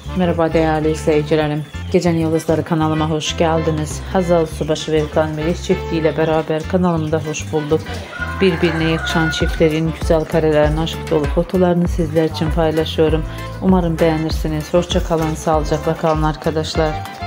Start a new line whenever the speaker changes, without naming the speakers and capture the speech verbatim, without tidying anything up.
Merhaba değerli izleyicilerim. Gecenin Yıldızları kanalıma hoş geldiniz. Hazal Subaşı ve İlkan Melis çiftiyle beraber kanalımda hoş bulduk. Birbirine yakışan çiftlerin güzel karelerin, aşk dolu fotolarını sizler için paylaşıyorum. Umarım beğenirsiniz. Hoşça kalın, sağlıcakla kalın arkadaşlar.